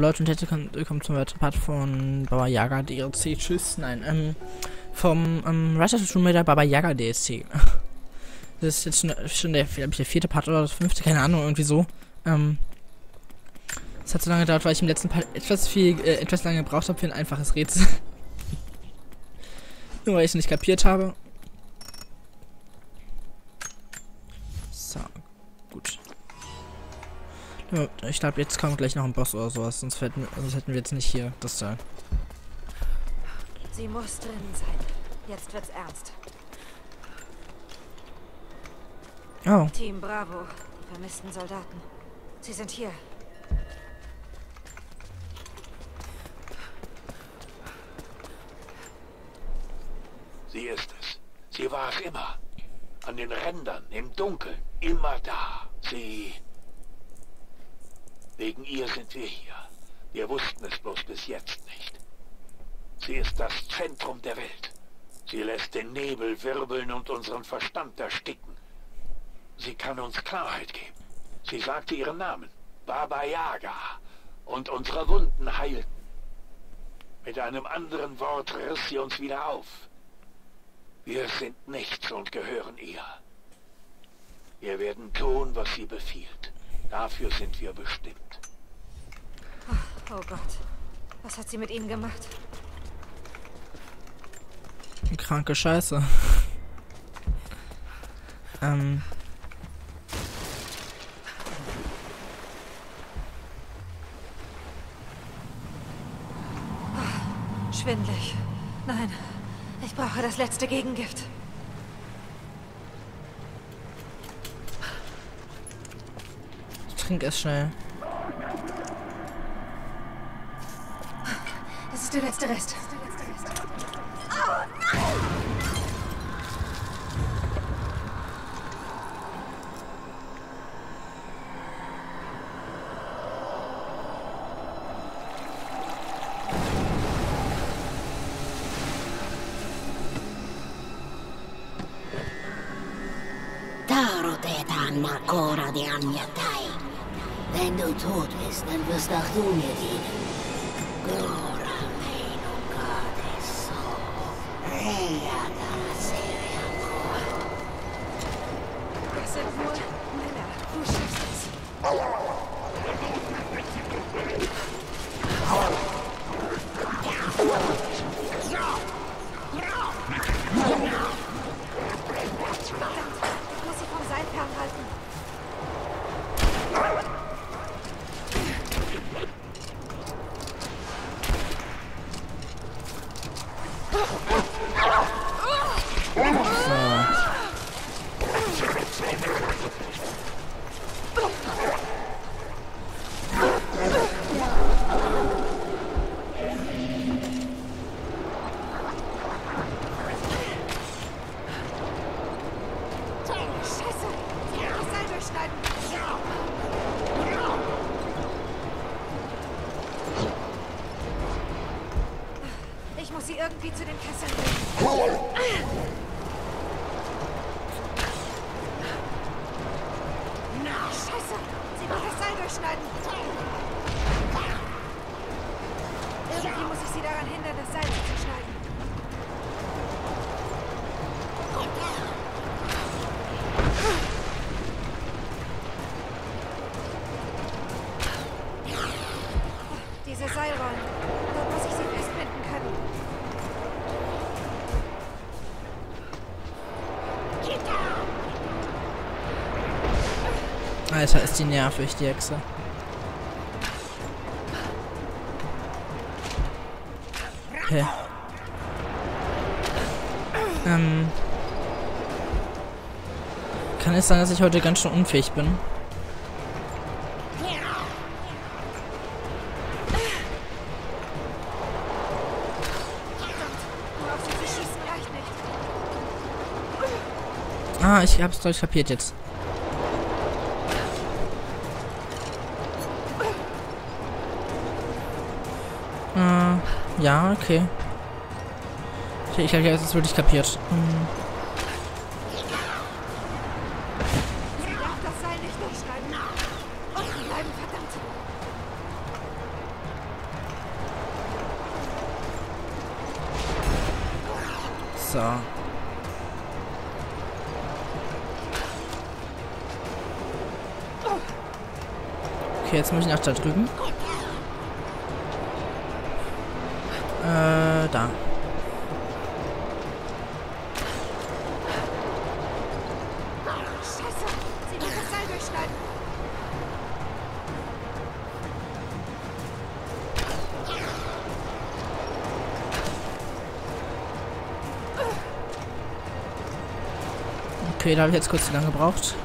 Leute und herzlich willkommen zum weiteren Part von Baba Yaga DLC. Tschüss, nein, vom Rise of the Tomb Raider Baba Yaga DLC. Das ist jetzt schon der 4. Part oder das 5., keine Ahnung, irgendwie so. Es hat so lange gedauert, weil ich im letzten Part etwas lange gebraucht habe für ein einfaches Rätsel. Nur weil ich es nicht kapiert habe. So, gut. Ich glaube, jetzt kommt gleich noch ein Boss oder sowas, sonst hätten wir jetzt nicht hier das Teil. Sie muss drin sein. Jetzt wird's ernst. Oh. Team Bravo, die vermissten Soldaten. Sie sind hier. Sie ist es. Sie war es immer. An den Rändern, im Dunkeln, immer da. Wegen ihr sind wir hier. Wir wussten es bloß bis jetzt nicht. Sie ist das Zentrum der Welt. Sie lässt den Nebel wirbeln und unseren Verstand ersticken. Sie kann uns Klarheit geben. Sie sagte ihren Namen, Baba Yaga, und unsere Wunden heilten. Mit einem anderen Wort riss sie uns wieder auf. Wir sind nichts und gehören ihr. Wir werden tun, was sie befiehlt. Dafür sind wir bestimmt. Oh Gott. Was hat sie mit ihnen gemacht? Kranke Scheiße. Schwindelig. Nein, ich brauche das letzte Gegengift. Trink es schnell. Das ist der letzte Rest. Oh nein! Tarotetaan ancora di anni a te. Wenn du tot bist, dann wirst auch du mir dienen. Glora meno adesso. Rea dalla serie ancora. Das sind nur Männer. Du schaffst es. Ich muss sie vom Seil fernhalten. Ich muss sie irgendwie zu den Kesseln bringen. Scheiße! Sie will das Seil durchschneiden. Irgendwie muss ich sie daran hindern, das Seil zu schneiden. Diese Seilrollen. Dort muss ich sie festbinden können. Alter, ist die nervig, die Hexe. Okay. Kann es sein, dass ich heute ganz schön unfähig bin? Ah, ich hab's durch kapiert jetzt. Ja, okay. Ich habe jetzt wirklich kapiert. Sie darf das Seil nicht durchschneiden. Und bleiben, verdammt. So. Okay, jetzt muss ich nach da drüben. Da. Scheiße! Sie wird das Seil durchschneiden! Okay, da habe ich jetzt kurz zu lange gebraucht.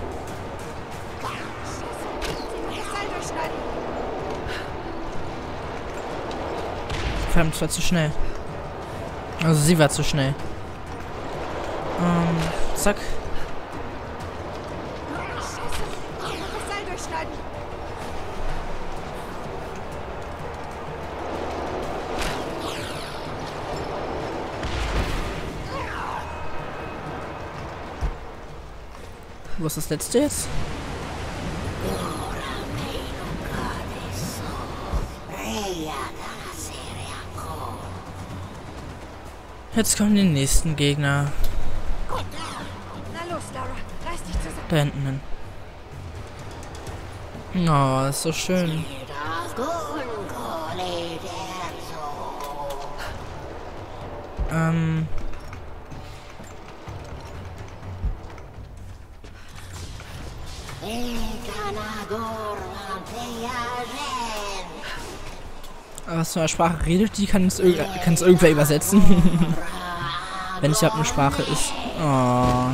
Verdammt, das war zu schnell. Also sie war zu schnell. Zack. Wo ist das letzte jetzt? Jetzt kommen die nächsten Gegner. Na los, Lara, reiß dich zusammen. Da hinten hin. Oh, ist so schön. Was für eine Sprache redet die? Kann es irgendwer übersetzen? Wenn es überhaupt eine Sprache ist. Oh.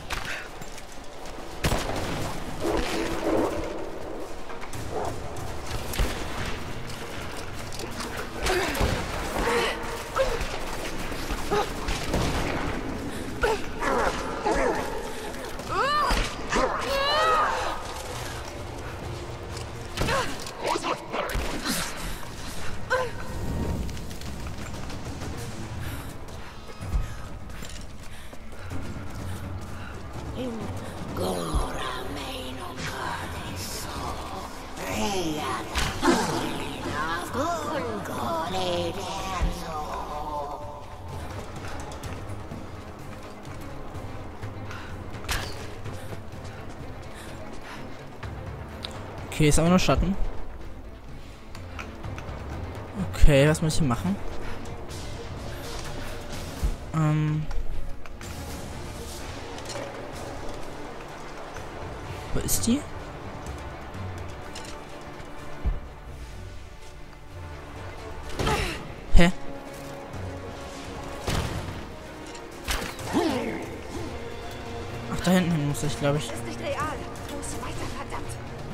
Okay, ist aber nur Schatten. Okay, was muss ich hier machen? Wo ist die? Hä? Ach, da hinten muss ich, glaube ich. Das ist nicht real. Los, weiter, verdammt.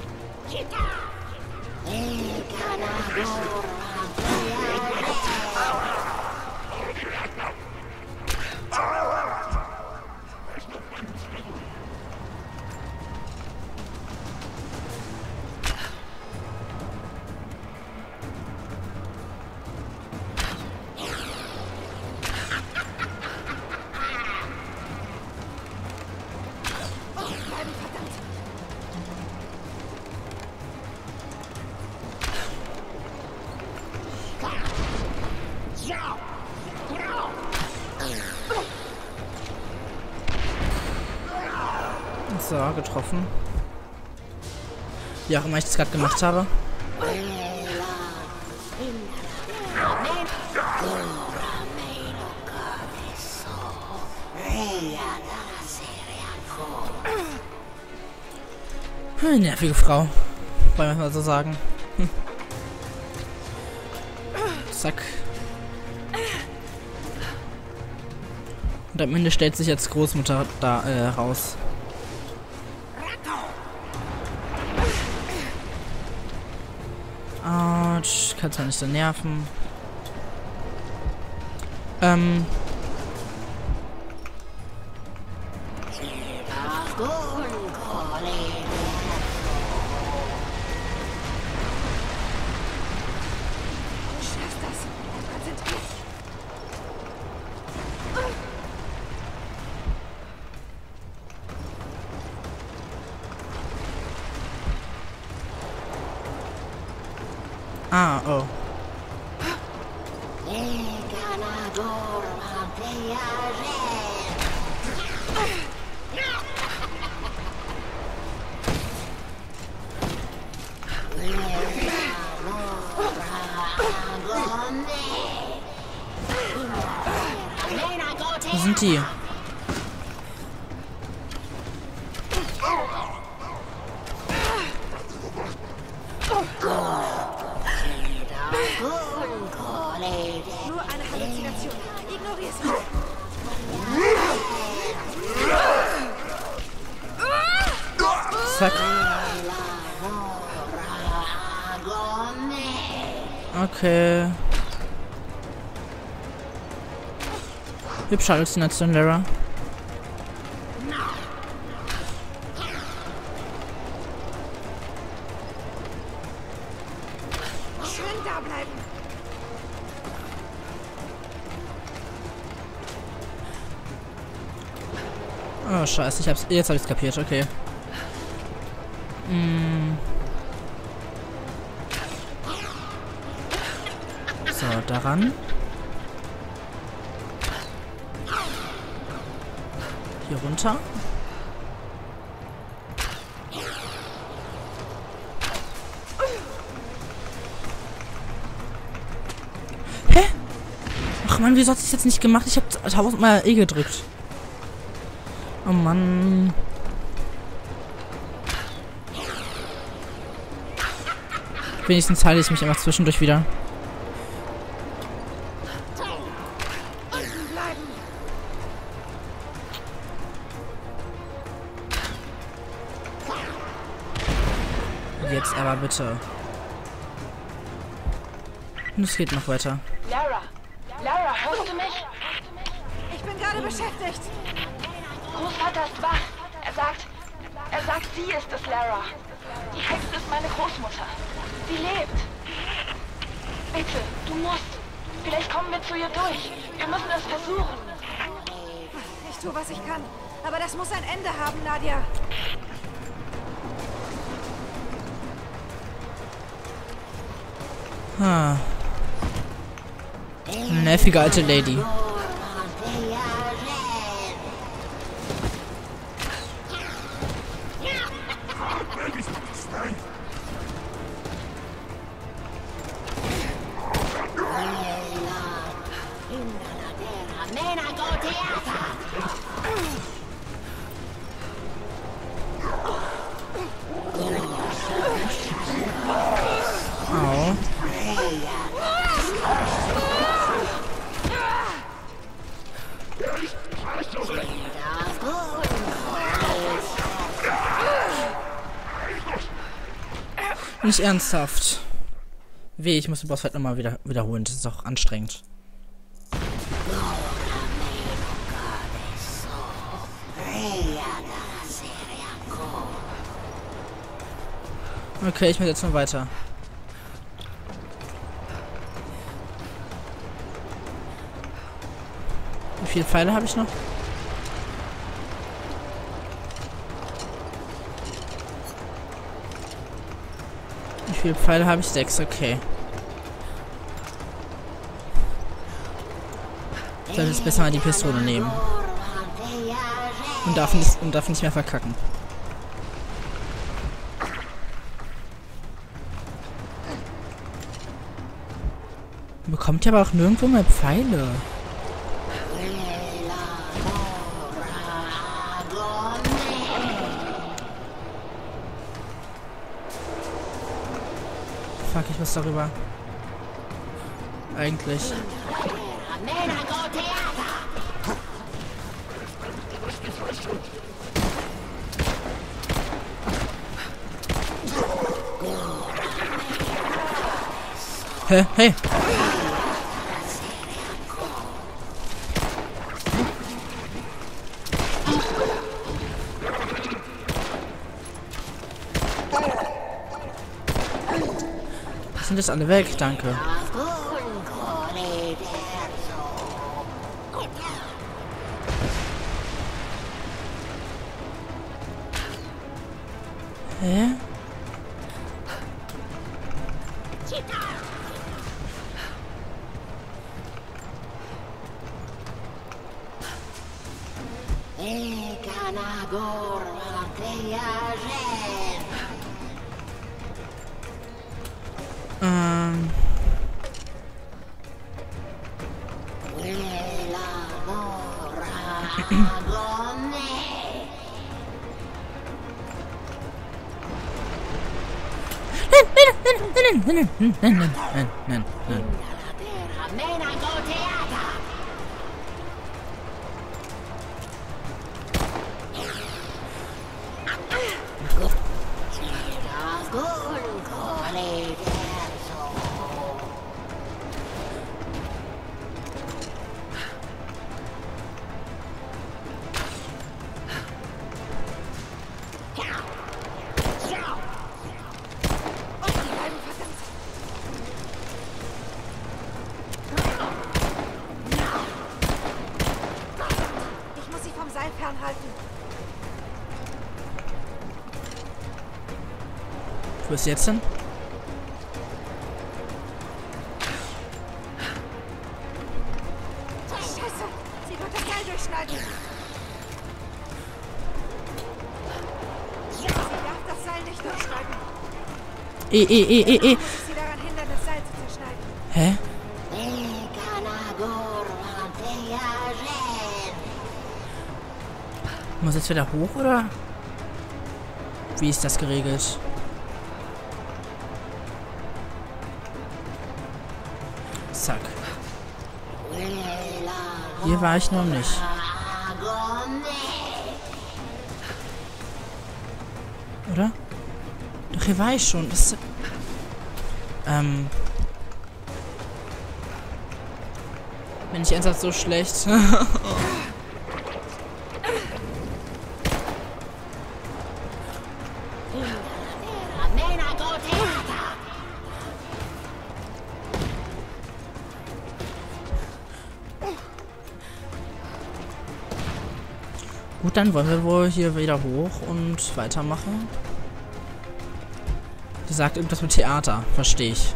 So, getroffen. Wie auch immer ich das gerade gemacht habe. Nervige Frau. Wollen wir mal so sagen. Zack. Und am Ende stellt sich jetzt Großmutter da raus. Autsch, kannst ja nicht so nerven. Ah, oh. Wo sind die? Nur eine Halluzination. Ignoriere sie. Zack. Okay. Hübsche Halluzination, Lara. Schön da bleiben. Oh, scheiße. Jetzt hab ich's kapiert. Okay. So, daran. Hier runter. Hä? Ach man, wieso hat es jetzt nicht gemacht? Ich hab 1000-mal E gedrückt. Oh Mann. Wenigstens heile ich mich einfach zwischendurch wieder. Jetzt aber bitte. Und es geht noch weiter. Lara! Lara, hörst du mich? Ich bin gerade beschäftigt. Großvater ist wach. Er sagt, sie ist es, Lara. Die Hexe ist meine Großmutter. Sie lebt. Bitte, du musst. Vielleicht kommen wir zu ihr durch. Wir müssen es versuchen. Ich tue, was ich kann. Aber das muss ein Ende haben, Nadia. Ah. Nervige alte Lady. Au. Nicht ernsthaft. Weh, ich muss den Bossfight nochmal wiederholen. Das ist auch anstrengend. Okay, ich mache jetzt mal weiter. Wie viele Pfeile habe ich noch? Wie viele Pfeile habe ich? 6, okay. Ich sollte jetzt besser mal die Pistole nehmen. Und darf nicht mehr verkacken. Bekommt ja aber auch nirgendwo mehr Pfeile. Fuck, ich muss darüber. Eigentlich. Hä? Hey! Sind jetzt alle weg? Danke. Hä? Nein. Ich muss sie vom Seil fernhalten. Wo ist sie jetzt denn? Scheiße, sie wird das Seil durchschneiden. Sie darf das Seil nicht durchschneiden. Ich muss sie daran hindern, das Seil zu zerschneiden. Hä? Muss jetzt wieder hoch, oder? Wie ist das geregelt? Zack. Hier war ich noch nicht. Oder? Doch, hier war ich schon. Das, bin ich ernsthaft so schlecht? Gut, dann wollen wir wohl hier wieder hoch und weitermachen. Sie sagt irgendwas mit Theater, verstehe ich.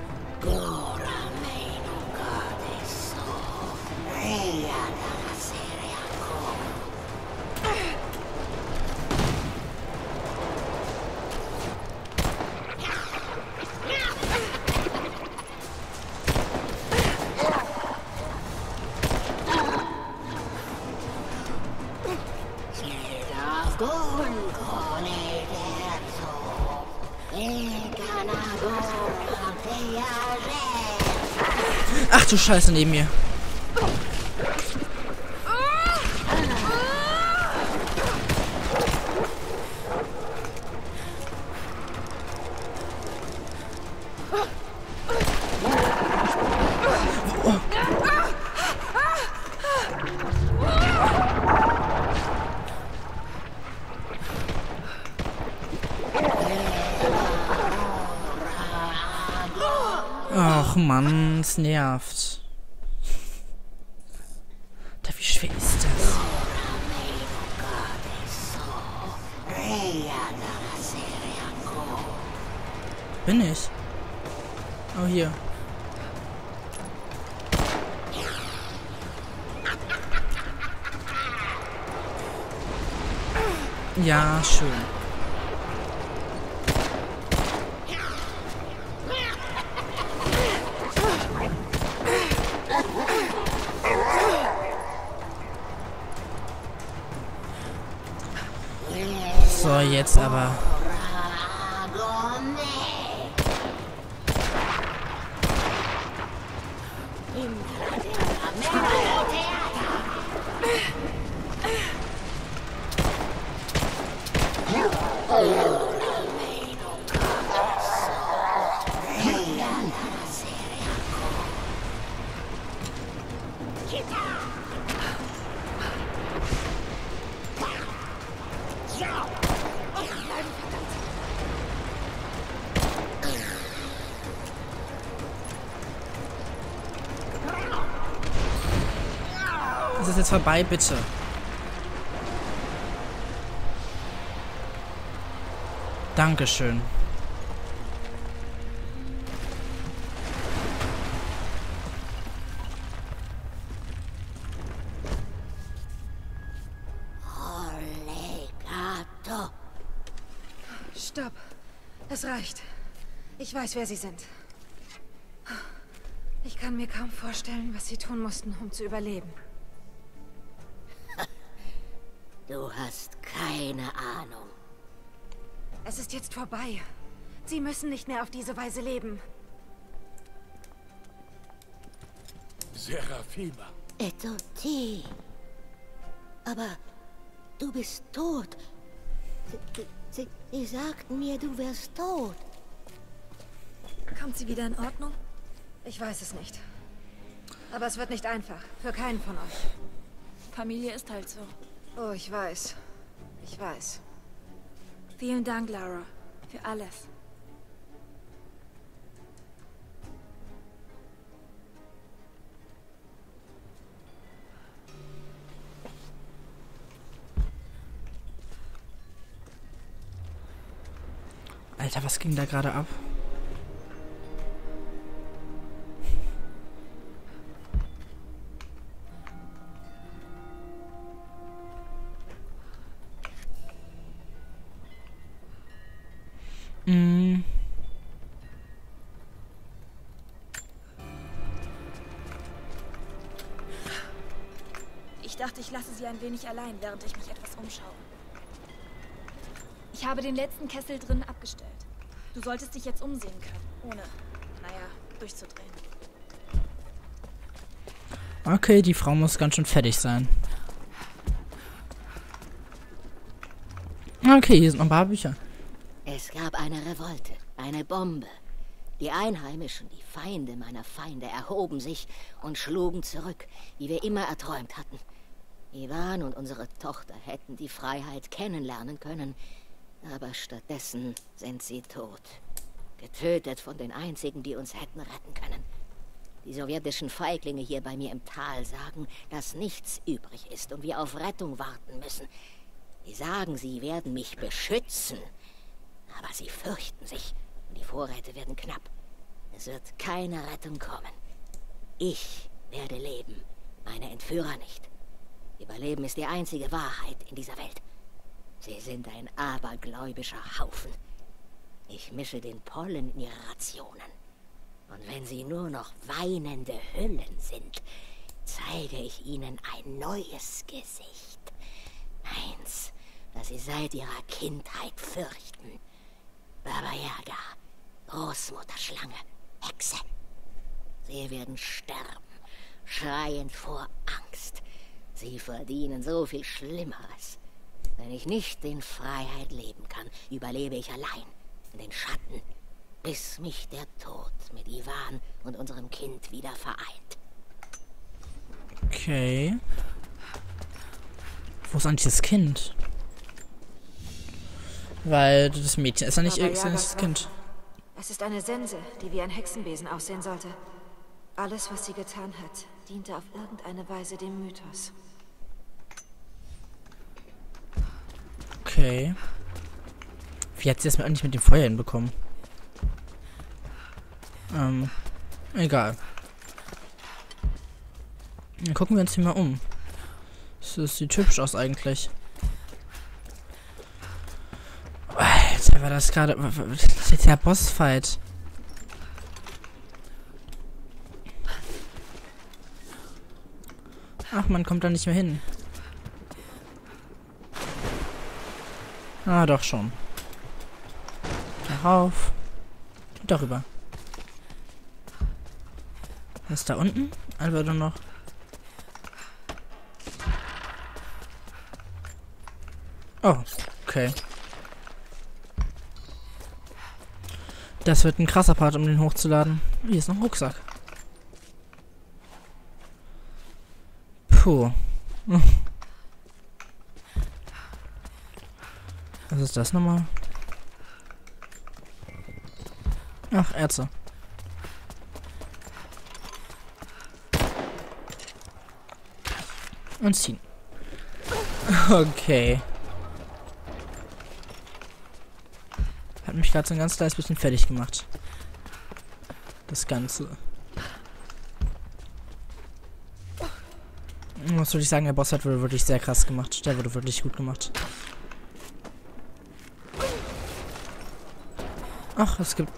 Ach du Scheiße, neben mir. Ach Mann, es nervt. Da, wie schwer ist das? Bin ich? Oh, hier. Ja, schön. So, jetzt aber. Es ist jetzt vorbei, bitte. Dankeschön. Stopp. Es reicht. Ich weiß, wer Sie sind. Ich kann mir kaum vorstellen, was Sie tun mussten, um zu überleben. Du hast keine Ahnung. Es ist jetzt vorbei. Sie müssen nicht mehr auf diese Weise leben. Seraphima. Etoti. Aber du bist tot. Sie sagten mir, du wärst tot. Kommt sie wieder in Ordnung? Ich weiß es nicht. Aber es wird nicht einfach. Für keinen von euch. Familie ist halt so. Oh, ich weiß. Ich weiß. Vielen Dank, Lara. Für alles. Alter, was ging da gerade ab? Ich dachte, ich lasse sie ein wenig allein, während ich mich etwas umschaue. Ich habe den letzten Kessel drin abgestellt. Du solltest dich jetzt umsehen können, ohne, naja, durchzudrehen. Okay, die Frau muss ganz schön fertig sein. Okay, hier sind noch ein paar Bücher. Es gab eine Revolte, eine Bombe. Die Einheimischen, die Feinde meiner Feinde, erhoben sich und schlugen zurück, wie wir immer erträumt hatten. Ivan und unsere Tochter hätten die Freiheit kennenlernen können, aber stattdessen sind sie tot. Getötet von den einzigen, die uns hätten retten können. Die sowjetischen Feiglinge hier bei mir im Tal sagen, dass nichts übrig ist und wir auf Rettung warten müssen. Sie sagen, sie werden mich beschützen, aber sie fürchten sich und die Vorräte werden knapp. Es wird keine Rettung kommen. Ich werde leben, meine Entführer nicht. Überleben ist die einzige Wahrheit in dieser Welt. Sie sind ein abergläubischer Haufen. Ich mische den Pollen in ihre Rationen. Und wenn sie nur noch weinende Hüllen sind, zeige ich ihnen ein neues Gesicht. Eins, das sie seit ihrer Kindheit fürchten. Baba Yaga, Großmutterschlange, Hexe. Sie werden sterben, schreiend vor Angst. Sie verdienen so viel Schlimmeres. Wenn ich nicht in Freiheit leben kann, überlebe ich allein in den Schatten, bis mich der Tod mit Ivan und unserem Kind wieder vereint. Okay. Wo ist eigentlich das Kind? Weil das Mädchen ist ja nicht das Kind. Es ist eine Sense, die wie ein Hexenbesen aussehen sollte. Alles, was sie getan hat, diente auf irgendeine Weise dem Mythos. Okay. Wie hat sie das eigentlich mit dem Feuer hinbekommen? Egal. Dann gucken wir uns hier mal um. Das sieht hübsch aus eigentlich. Alter, war das gerade... Das ist jetzt der Bossfight. Ach, man kommt da nicht mehr hin. Ah, doch schon. Darauf. Und darüber. Was ist da unten? Einfach nur noch. Oh, okay. Das wird ein krasser Part, um den hochzuladen. Hier ist noch ein Rucksack. Puh. Was ist das nochmal? Ach, Ärzte. Und ziehen. Okay. Hat mich gerade so ein ganz kleines bisschen fertig gemacht. Das Ganze. Was würde ich sagen, der Boss hat wirklich sehr krass gemacht. Der wurde wirklich gut gemacht. Ach, es gibt...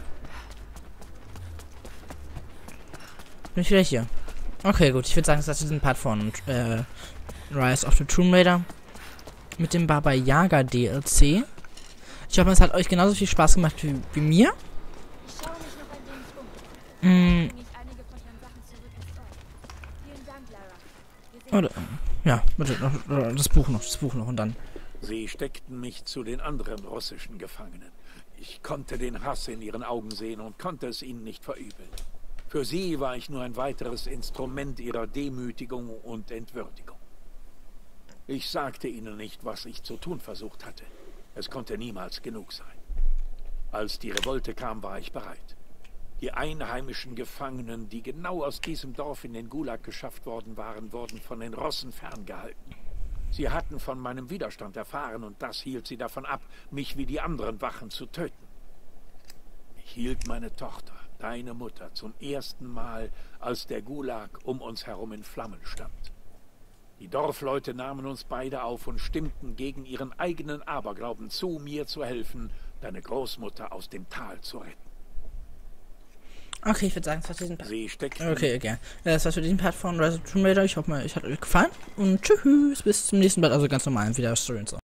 Bin ich wieder hier. Okay, gut. Ich würde sagen, das ist diesen Part von Rise of the Tomb Raider mit dem Baba Yaga DLC. Ich hoffe, es hat euch genauso viel Spaß gemacht wie mir. Ich schaue mich noch ein wenig um. Bringe ich einige von ihren Sachen zurück ins Dorf. Vielen Dank, Lara. Wir sehen Ja, bitte, noch, das Buch noch und dann. Sie steckten mich zu den anderen russischen Gefangenen. Ich konnte den Hass in ihren Augen sehen und konnte es ihnen nicht verübeln. Für sie war ich nur ein weiteres Instrument ihrer Demütigung und Entwürdigung. Ich sagte ihnen nicht, was ich zu tun versucht hatte. Es konnte niemals genug sein. Als die Revolte kam, war ich bereit. Die einheimischen Gefangenen, die genau aus diesem Dorf in den Gulag geschafft worden waren, wurden von den Russen ferngehalten. Sie hatten von meinem Widerstand erfahren und das hielt sie davon ab, mich wie die anderen Wachen zu töten. Ich hielt meine Tochter, deine Mutter, zum ersten Mal, als der Gulag um uns herum in Flammen stand. Die Dorfleute nahmen uns beide auf und stimmten gegen ihren eigenen Aberglauben zu, mir zu helfen, deine Großmutter aus dem Tal zu retten. Okay, ich würde sagen, das war's für diesen Part. Sie steckten... Okay. Das war's für diesen Part von Rise of the Tomb Raider. Ich hoffe, es hat euch gefallen. Und tschüss, bis zum nächsten Part. Also ganz normal, wieder Story und so.